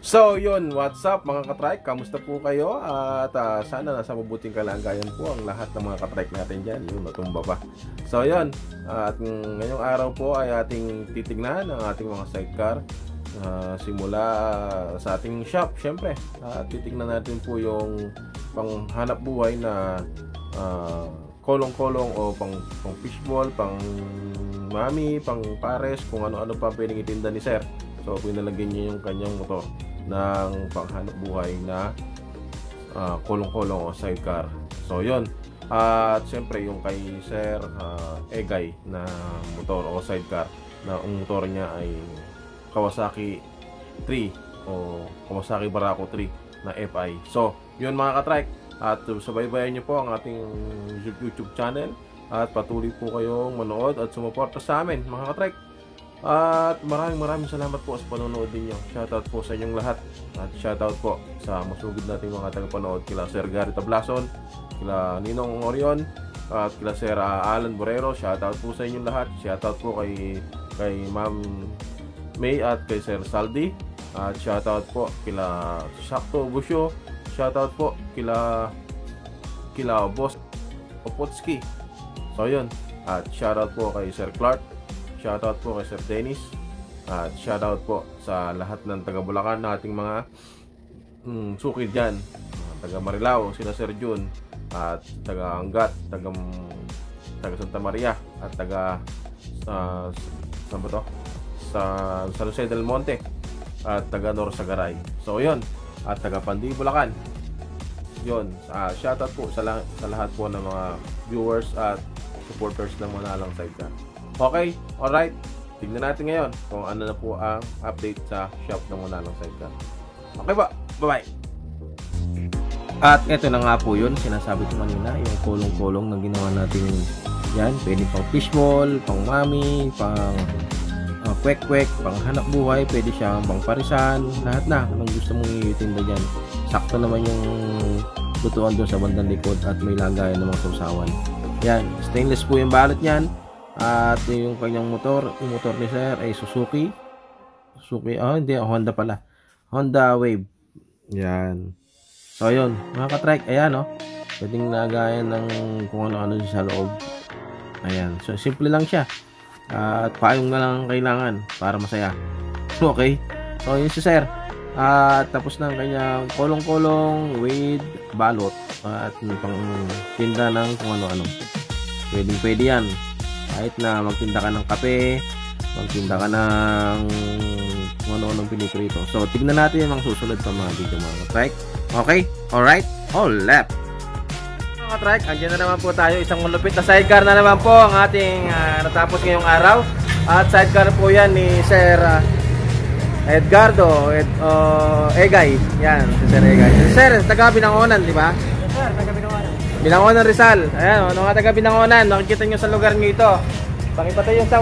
So yun, what's up mga katrike? Kamusta po kayo? At sana nasa mabuting kalagayan po ang lahat ng mga katrike natin dyan. Yun, natumba pa. So yun, at ngayong araw po ay ating titignan ang ating mga sidecar. Simula sa ating shop, syempre. Titignan natin po yung panghanap buhay na kolong-kolong o pang fishball, pang mami, pang pares, kung ano-ano pa pwedeng itinda ni sir. So pinalagyan niya yung kanyang motor ng panghanap buhay na kolong-kolong o sidecar. So yun. At siyempre yung kay Sir Egay na motor o sidecar, na ang motor niya ay Kawasaki 3 o Kawasaki Barako 3 na FI. So yun mga katrike, at subaybayan niyo po ang ating YouTube channel at patuloy po kayong manood at sumuporta sa amin mga katrike. At maraming salamat po sa panonood ninyo. Shoutout po sa inyong lahat. At shoutout po sa masugid nating mga tagapanood, kila Sir Gary Tablason, kila Ninong Orion, at kila Sir Alan Borrero. Shoutout po sa inyong lahat. Shoutout po kay Ma'am May at kay Sir Saldi. At shoutout po kila Sakto Busyo. Shoutout po kila Boss Opotski. So yun. At shoutout po kay Sir Clark. Shoutout po kay Sir Dennis. At shoutout po sa lahat ng taga Bulacan na ating mga suki dyan. Taga Marilao, sila Sir Jun. At taga Angat, taga Santa Maria. At taga saan ba to? Sa San Jose del Monte. At taga Norsagaray. So yun. At taga Pandi, Bulacan. Yun. Shoutout po sa lahat po ng mga viewers at supporters ng Manalang Sidecar. Okay, alright. Tignan natin ngayon kung ano na po ang update sa shop ng Manalang Sidecar. Okay ba? Bye-bye! At ito na nga po yun, sinasabi ko kanina, yung kolong-kolong na ginawa natin yan. Pwede pang fishball, pang mami, pang kwek-kwek, pang hanap buhay, pwede siyang pang parisan, lahat na. Anong gusto mong itinda dyan. Sakto naman yung lutuan doon sa bandang likod at may lagayan namang sausawan. Yan, stainless po yung balot niyan. At yung kanyang motor, yung motor ni sir ay Suzuki, hindi, Honda pala, Honda Wave. Yan. So yun mga katrike, ayan pwedeng lagayan ng kung ano-ano sa loob. Ayan, so simple lang siya. At payong na lang kailangan para masaya. Okay, so yun si sir. At tapos na ang kanyang kolong-kolong with balot at pang tinda ng kung ano-ano. Pwede yan. Kahit na magtinda ka ng kape, magtinda ka ng kung ano-anong piniprito. So, tignan natin yung mga susunod pa mga video mga katrike. Okay? Alright? All left. Mga katrike, andyan na naman po tayo. Isang malupit na sidecar na naman po ang ating natapos ngayong araw. At sidecar po yan ni Sir Edgardo Egay. Yan, si Sir Egay. Sir, taga Binangonan, di ba? Yes sir, taga Binangonan. Binangonan Rizal. Ayan, mga taga Binangonan, makikita nyo sa lugar nyo ito. Pakipatay yung sound.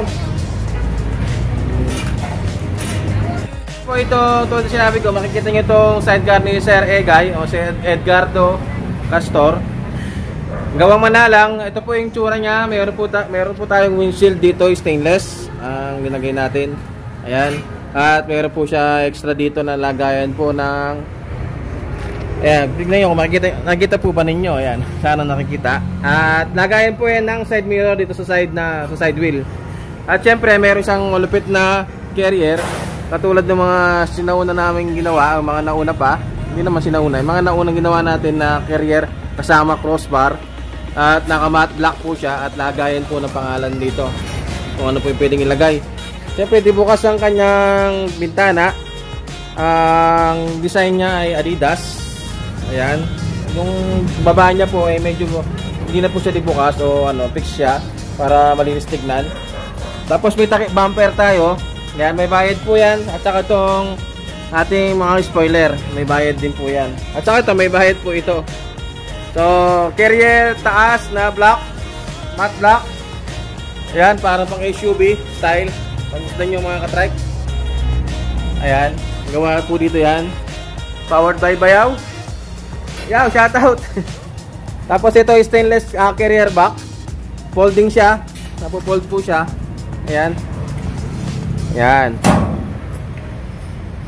Po ito, tulad sinabi ko, makikita nyo itong sidecar ni Sir Egay o si Edgardo Castor. Gawang Manalang, ito po yung tsura niya. Meron po tayong windshield dito, stainless ang ginagay natin. Ayan. At meron po siya extra dito na lagayan po ng ayan, tignan nyo kung nakikita po ba ninyo. Ayan, sana nakikita. At lagayan po yan ng side mirror dito sa side wheel. At syempre meron isang malupit na carrier, katulad ng mga sinauna namin ginawa, mga nauna pa. Hindi naman sinauna, yung mga naunang ginawa natin na carrier kasama crossbar. At naka matte black po siya. At lagayan po ng pangalan dito kung ano po yung pwedeng ilagay. Syempre di bukas ang kanyang bintana. Ang design niya ay Adidas. Ayan, yung baba niya po ay medyo hindi na po siya dibukas o fix siya para malinis tignan. Tapos may takip bumper tayo. Ayan, may bayad po yan. At saka itong ating mga spoiler, may bayad din po yan. At saka ito, may bayad po ito. So, carrier taas na black, matte black. Ayan, para pang SUV style. Pagmusdan nyo mga katrike. Ayan, gawa po dito yan. Powered by Bayaw. Yaw, shoutout. Tapos ito stainless carrier back. Folding siya. Napo-fold po siya. Ayan. Ayan.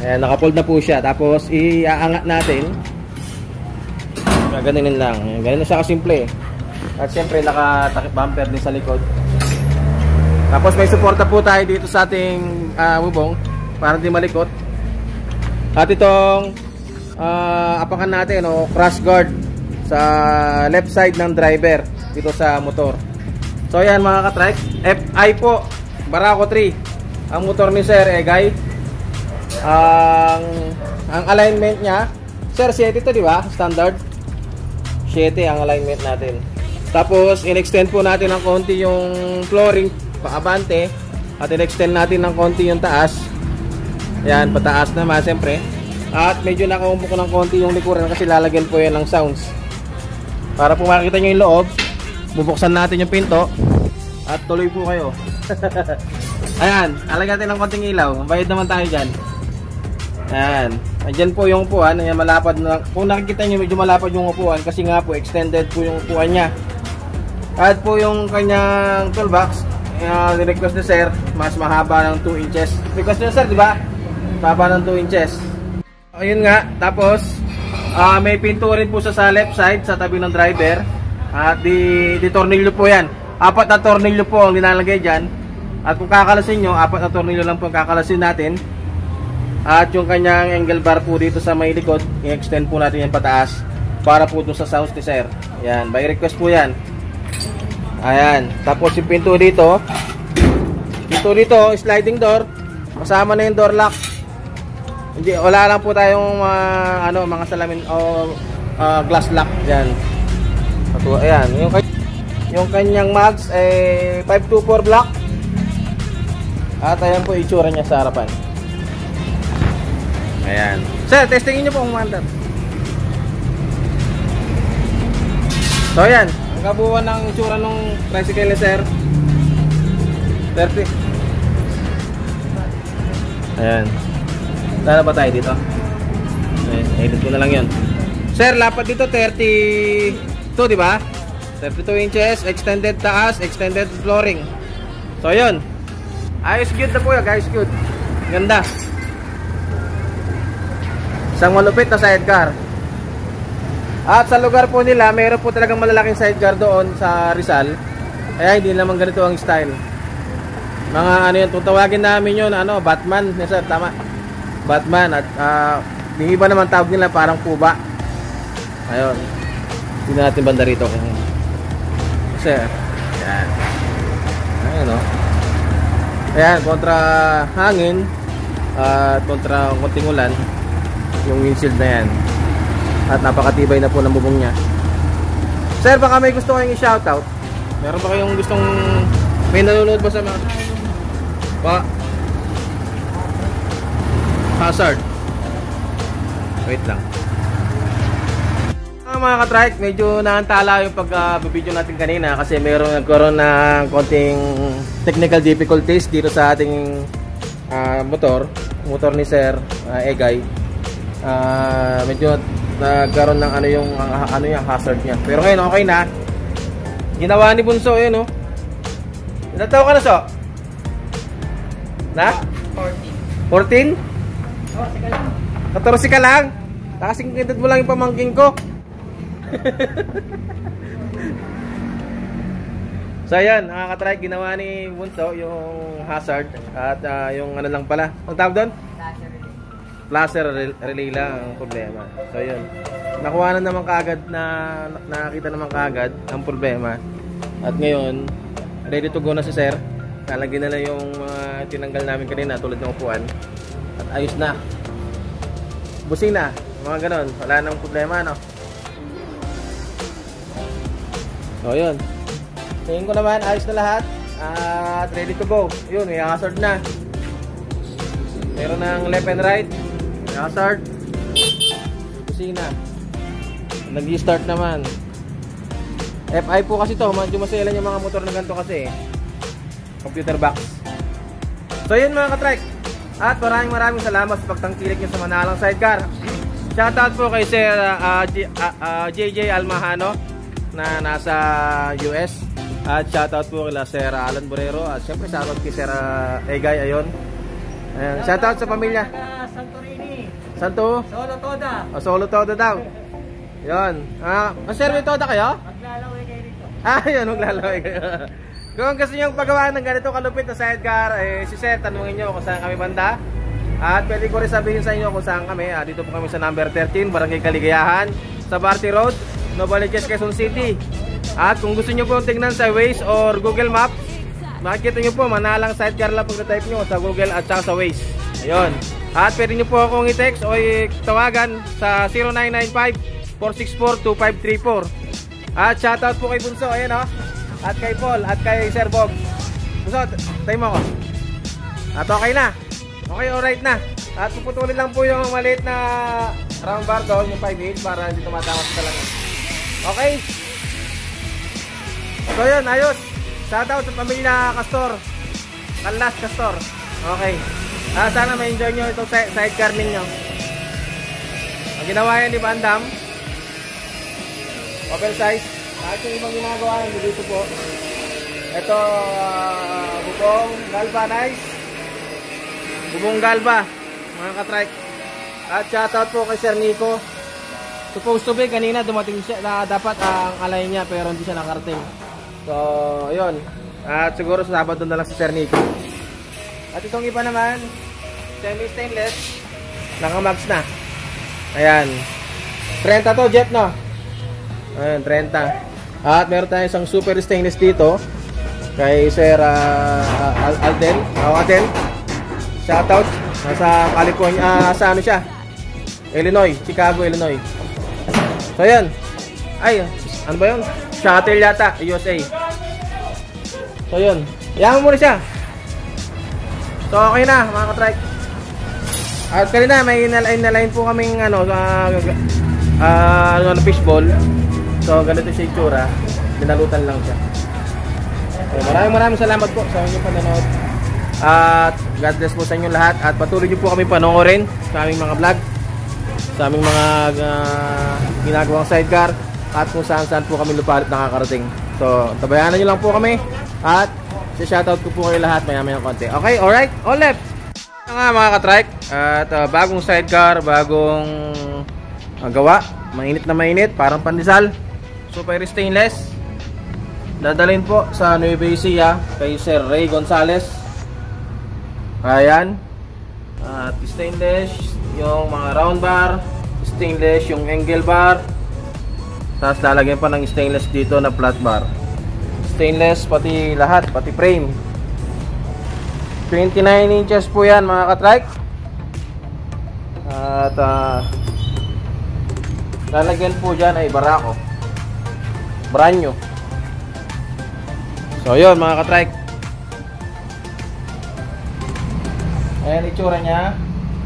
Ayan, naka-fold na po siya. Tapos iaangat natin. Gaganin lang. Ganun siya kasimple. At syempre naka-takip bumper din sa likod. Tapos may suporta po tayo dito sa ating bubong para hindi malikot. At itong apakan natin, crash guard sa left side ng driver dito sa motor. So ayan mga katrike, FI po, Barako 3. Ang motor ni Sir Egay. Ang alignment niya, Sir, 7 ito, di ba? Standard 7 ang alignment natin. Tapos in-extend po natin ng konti yung flooring paabante at in-extend natin ng konti yung taas. Ayan, pataas naman siyempre. At medyo nakaumpo ko ng konti yung likuran kasi lalagyan po yan ng sounds. Para po makikita nyo yung loob, bubuksan natin yung pinto at tuloy po kayo. Ayan, alagyan natin ng konting ilaw. Bayad naman tayo dyan. Ayan, andyan po yung upuan. Ayan, malapad na. Kung nakikita nyo medyo malapad yung upuan kasi nga po extended po yung upuan nya. At po yung kanyang toolbox, request ni Sir, mas mahaba ng 2 inches. Request ni Sir, di ba? Mahaba ng 2 inches. Ayun nga, tapos may pinto rin po sa left side sa tabi ng driver. At di tornilyo po yan. 4 na tornilyo po ang nilalagay dyan. At kung kakalasin nyo, 4 na tornilyo lang po ang kakalasin natin. At yung kanyang angle bar po dito sa may likod, i-extend po natin yan pataas para po dun sa sounds ni Sir. Yan, by request po yan. Ayan, tapos yung pinto dito, sliding door, kasama na yung door lock. Hindi, wala lang po tayong mga salamin o glass lock diyan. Ayan, yung kanyang mags ay 524 black. At ayan po itsura niya sa harapan. Ayan. Sir, testingin niyo po kung mandar. So ayan, ang kabuuan ng itsura ng tricycle ni Sir. 30. Ayan. Dala ba tayo dito? Edit ko na lang yun. Sir, lapad dito 32, di ba? 32 inches, extended taas, extended flooring. So yun. Ayos good na po yan guys, good. Ganda. Isang malupit na sidecar. At sa lugar po nila, mayroon po talagang malalaking sidecar doon sa Rizal. Kaya hindi naman ganito ang style. Mga ano yan, tutawagin namin yun, Batman. Yes sir, tama. Batman. At yung iba naman tawag nila parang kuba. Ayun. Hindi natin banda rito. Kasi, yan. Ayun ayan, kontra hangin at kontra konting ulan yung windshield na yan. At napakatibay na po ng bubong nya. Sir, baka may gusto kayong i-shoutout? Meron ba kayong gustong may nanonood ba sa mga hazard? Wait lang. Mga katrike, medyo naantala yung pag-video natin kanina kasi nagkaroon ng konting technical difficulties dito sa ating motor ni Sir Egay. Medyo nagkaroon ng yung hazard niya. Pero ngayon okay na. Ginawa ni Bunso yun, ilan taon ka na, So? Na? 14? 14 ka lang? Nakasing edad mo lang yung pamangking ko. So ayan, nakaka-try, ginawa ni Bunso yung hazard. At yung lang pala, ang tawag doon? Placer relay lang ang problema. So yun, nakuha na naman kaagad, nakakita naman kaagad ang problema. At ngayon, ready to go na si Sir. Nalagyan na lang yung tinanggal namin kanina tulad ng upuan. At ayos na. Busing na, mga ganon. Wala nang problema, So yun, tingin ko naman ayos na lahat at ready to go. Yun, may hazard na. Meron ng left and right, may hazard. Kusina, nag-start naman. FI po kasi to, medyo maselan yung mga motor na ganito kasi computer box. So yun mga katrike, at maraming salamat sa pagtangkilik nyo sa Manalang Sidecar. Shoutout po kay Sir JJ Almahano na nasa US. At shoutout po kila Sir Alan Borrero. At syempre shoutout kay Sir Egay. Ayon. Ayan, shoutout sa pamilya. Santorini. Santo? Solo Toda. Solo todo daw. Yun. Sir, may toda kayo? Maglalaway kayo rito. Yun, maglalaway kayo. Kung gusto nyo paggawa ng ganito kalupit na sidecar, si Sir, tanungin nyo kung saan kami banda. At pwede ko rin sabihin sa inyo kung saan kami. Dito po kami sa number 13, Barangay Kaligayahan, sa Barty Road, Novaliches, Quezon City. At kung gusto nyo po tingnan sa Waze or Google Maps, makikita nyo po, Manalang sidecar lang pag-type nyo sa Google at saka sa Waze. Ayun. At pwede nyo po akong i-text o i-tawagan sa 0995-464-2534. At shoutout po kay Bunso, ayan o. At kay Paul, at kay Sir Bob. Bunso, tayo mo ako. At okay na. Okay, alright na. At puputulin lang po yung maliit na round bar doon, yung 5/8 para hindi tumatama sa talaga. Okay? So yun, ayos. Shoutout sa pamilya Castor. Kalas Castor. Okay. Sana ma-enjoy nyo itong sidecar ninyo. Ang ginawa yan, di ba, Andam? Oversize. At yung ibang ginagawa yan, dito po. Ito, bubong galvanized. Bubong galva, mga katrike. At shoutout po kay Sir Nico. Supposed to be, kanina dumating siya na dapat ang alay niya pero hindi siya nakarating. So, ayun. At siguro sa Sabado na lang si Sir Nico. At itong iba naman, semi-stainless, naka-max na. Ayan. 30 to, Jeff, no? Ayan, 30. At meron tayong isang super stainless dito kay Sir Alden. Alden. Shoutout. Nasa California, sa ano siya? Illinois, Chicago, Illinois. So, ayan. Ay, ano ba yun? Shuttle yata, USA. So, yun. Iyangan mo na siya. So, okay na, mga katrike. At kanina, may inalain po kaming fishball. So, ganito siya itsura. Binalutan lang siya. So, maraming salamat po sa inyong panonood. At God bless po sa inyo lahat. At patuloy nyo po kami panoorin sa aming mga vlog, sa aming mga ginagawang sidecar, at kung saan po kami lupalit nakakarating. So, tabayanan nyo lang po kami. At shoutout ko po kayo lahat maya-maya konti. Okay, alright, all left. Nga mga katrike. At bagong sidecar, bagong gawa. Mainit na mainit, parang pandesal. Super stainless. Dadalhin po sa Nueva Ecija kay Sir Ray Gonzales. Ayan. At stainless yung mga round bar, stainless yung angle bar. Tapos lalagyan pa ng stainless dito na flat bar. Stainless pati lahat, pati frame. 29 inches po yan mga katrike. At lalagyan po dyan ay barako, brand new. So yun mga katrike. Ayan itsura nya.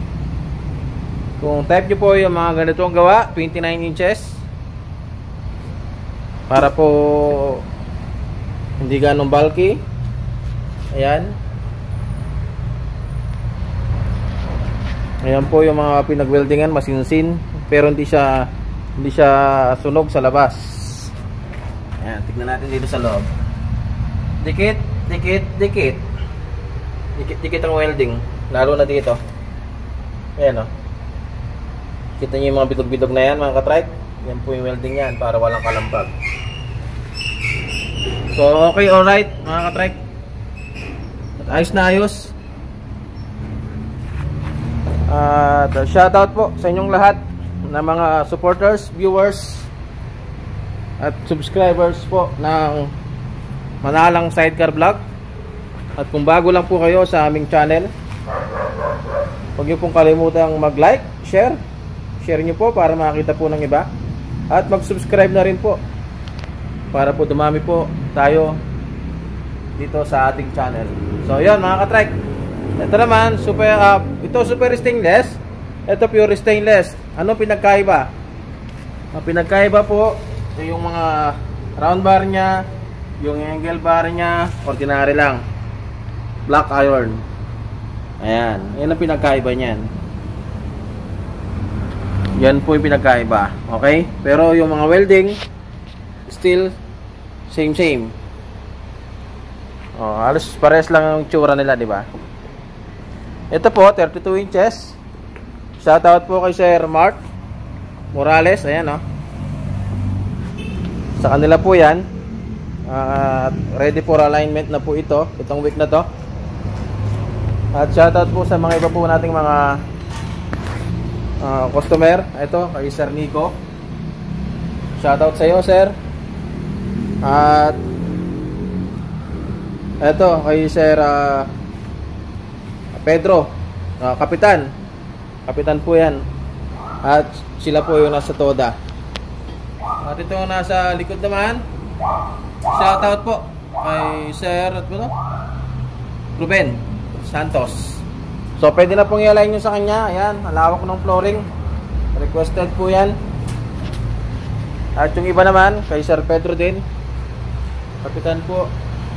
Kung type nyo po yung mga ganitong gawa, 29 inches, para po hindi ganong bulky. Ayan. Ayan po yung mga pinag-weldingan, masinsin, pero hindi siya sunog sa labas. Ayan, tignan natin dito sa loob. Dikit, dikit, dikit. Dikit ang welding, lalo na dito. Ayan o. Kita nyo yung mga bidog-bidog na yan mga katrike. Yan po yung welding yan para walang kalambag. So okay, alright mga katrike. At ayos na ayos. At shoutout po sa inyong lahat na mga supporters, viewers at subscribers po ng Manalang Sidecar Vlog. At kung bago lang po kayo sa aming channel, huwag niyo pong kalimutang mag-like, share nyo po para makita po ng iba. At mag-subscribe na rin po para po dumami po tayo dito sa ating channel. So yun mga katrike. Ito naman ito super stainless. Ito pure stainless. Ano pinagkaiba? Ang pinagkaiba po yung mga round bar nya, yung angle bar nya ordinary lang, black iron. Ayan, yan ang pinagkaiba niyan. Yan po yung pinagkaiba. Okay? Pero yung mga welding still same. Halos pares lang ang tsura nila, di ba? Ito po, 32 inches. Shoutout po kay Sir Mark Morales. Ayan, oh. Sa kanila po yan. Ready for alignment na po ito. Itong week na to. At shoutout po sa mga iba po nating mga customer. Ito, kay Sir Nico. Shoutout sa iyo, sir. At ito, kay Sir Pedro, Kapitan. Kapitan po yan. At sila po yung nasa Toda. At ito nasa likod naman, shoutout po kay Sir Ruben Santos. So pwede na pong i-align nyo sa kanya. Ayan, halawak ng flooring. Requested po yan. At yung iba naman, kay Sir Pedro din, Kapitan po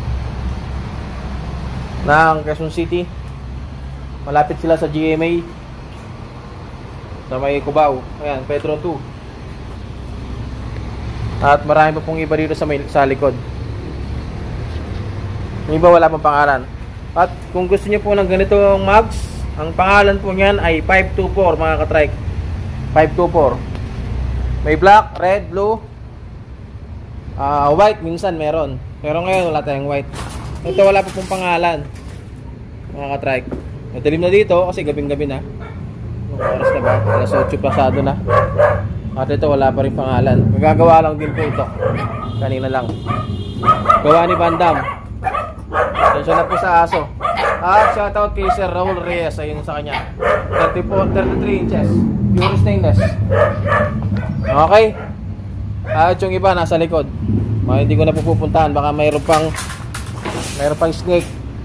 ng Quezon City. Malapit sila sa GMA sa may Cubao. Ayan, Pedro 2. At marami pa pong iba dito sa likod. Yung iba wala pang pangalan. At kung gusto niyo po ng ganitong mugs, ang pangalan po niyan ay 524 mga katrike. 524. May black, red, blue, white minsan meron. Pero ngayon wala tayong white. Ito wala pa pong pangalan mga katrike. Madilim na dito kasi gabing-gabi na. Oras na ba? Alas 8 pasado na. At ito wala pa rin pangalan. Magagawa lang din po ito. Kanina lang. Gawa ni Bandam. Atensyon na po sa aso. At shoutout kay Sir Raul Reyes. Ayun sa kanya. 33 inches. Pure stainless. Okay. At yung iba nasa likod. Hindi ko na pupuntahan. Baka mayroon pang snake.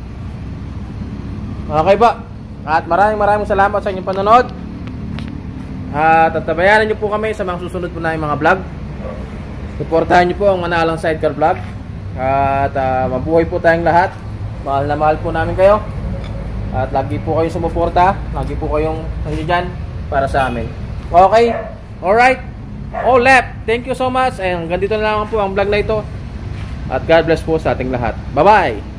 Okay ba? At maraming salamat sa inyong panonood. At tabayanan nyo po kami sa mga susunod po na mga vlog. Suportahan nyo po ang Manalang Sidecar Vlog. At mabuhay po tayong lahat. Mahal na mahal po namin kayo. At lagi po kayong sumuporta. Lagi po kayong nandiyan para sa amin. Okay? Alright? Lep, thank you so much. And hanggang dito na lang po ang vlog na ito. At God bless po sa ating lahat. Bye-bye!